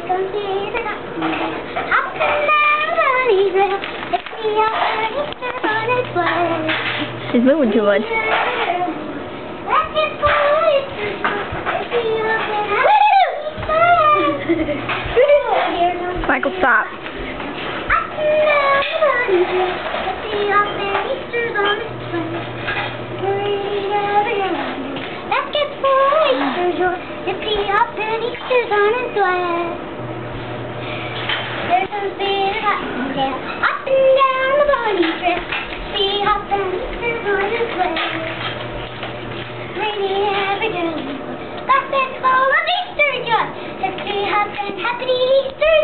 comes Easter, up and down the bunny trail. It's the Easter bunny sleigh. She's moving too much. Let's get for Easter. Michael, stop. Up and down the bunny trail. It's the Easter bunny sleigh. Let's get for Easter joy. It's the Easter bunny sleigh. There comes Peter Cottontail, up and down the bunny trail. The Easter bunny sleigh. Ringing every girl, backpack full of Easter joy. Let's be happy Easter